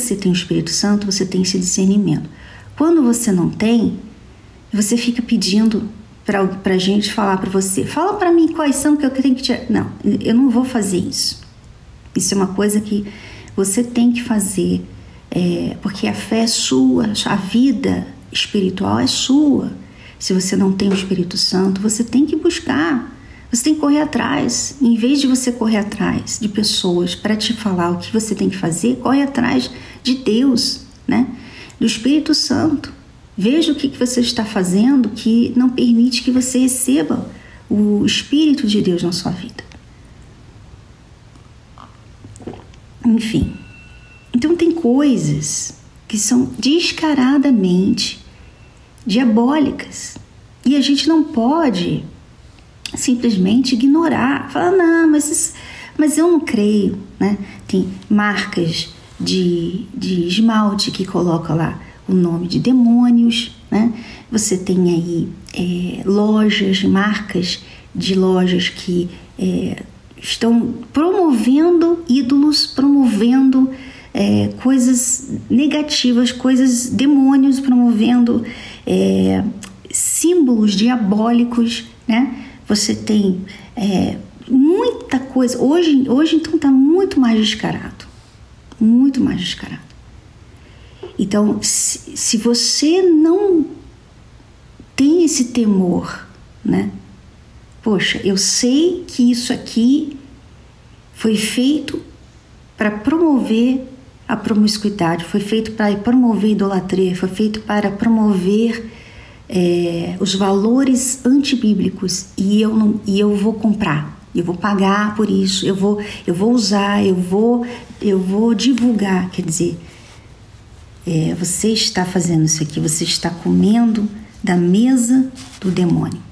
você tem o Espírito Santo, você tem esse discernimento. Quando você não tem, você fica pedindo para a gente falar para você, fala para mim quais são que eu tenho que tirar. Não, eu não vou fazer isso. Isso é uma coisa que você tem que fazer, porque a fé é sua, a vida espiritual é sua. Se você não tem o Espírito Santo, você tem que buscar, você tem que correr atrás. Em vez de você correr atrás de pessoas para te falar o que você tem que fazer, corre atrás de Deus, né? Do Espírito Santo. Veja o que você está fazendo que não permite que você receba o Espírito de Deus na sua vida. Enfim, então tem coisas que são descaradamente diabólicas e a gente não pode simplesmente ignorar, falar, não, mas eu não creio, né? Tem marcas de esmalte que coloca lá o nome de demônios, né? Você tem aí lojas, marcas de lojas que estão promovendo ídolos, promovendo coisas negativas, coisas demônios, promovendo símbolos diabólicos, né? Você tem muita coisa. Hoje então está muito mais descarado. Muito mais descarado. Então, se você não tem esse temor, né? Poxa, eu sei que isso aqui foi feito para promover a promiscuidade, foi feito para promover a idolatria, foi feito para promover os valores antibíblicos e eu vou comprar, eu vou pagar por isso, eu vou usar, eu vou divulgar. Quer dizer, você está fazendo isso aqui, você está comendo da mesa do demônio.